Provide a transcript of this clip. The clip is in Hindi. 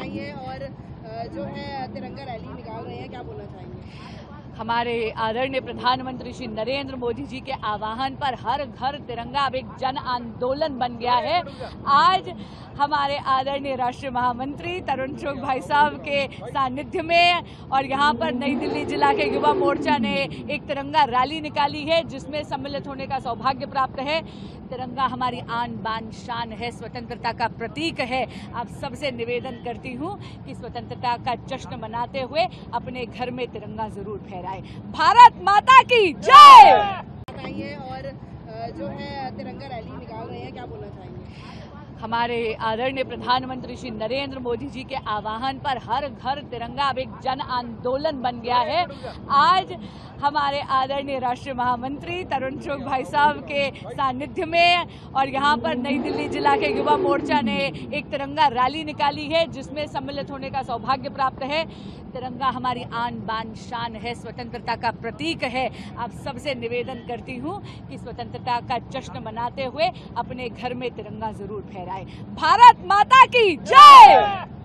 आई है और जो है तिरंगा रैली निकाल रहे हैं, क्या बोलना चाहेंगे? हमारे आदरणीय प्रधानमंत्री श्री नरेंद्र मोदी जी के आह्वान पर हर घर तिरंगा अब एक जन आंदोलन बन गया है। आज हमारे आदरणीय राष्ट्रीय महामंत्री तरुण चुग भाई साहब के सानिध्य में और यहाँ पर नई दिल्ली जिला के युवा मोर्चा ने एक तिरंगा रैली निकाली है, जिसमें सम्मिलित होने का सौभाग्य प्राप्त है। तिरंगा हमारी आन बान शान है, स्वतंत्रता का प्रतीक है। आप सबसे निवेदन करती हूँ कि स्वतंत्रता का जश्न मनाते हुए अपने घर में तिरंगा जरूर फहराएं। भारत माता की जय। आइए और जो है तिरंगा रैली निकाल रहे हैं, क्या बोलना चाहेंगे? हमारे आदरणीय प्रधानमंत्री श्री नरेंद्र मोदी जी के आह्वान पर हर घर तिरंगा अब एक जन आंदोलन बन गया है। आज हमारे आदरणीय राष्ट्रीय महामंत्री तरुण चुग भाई साहब के सानिध्य में और यहाँ पर नई दिल्ली जिला के युवा मोर्चा ने एक तिरंगा रैली निकाली है, जिसमें सम्मिलित होने का सौभाग्य प्राप्त है। तिरंगा हमारी आन बान शान है, स्वतंत्रता का प्रतीक है। आप सबसे निवेदन करती हूँ कि स्वतंत्रता का जश्न मनाते हुए अपने घर में तिरंगा जरूर फहराएं। भारत माता की जय।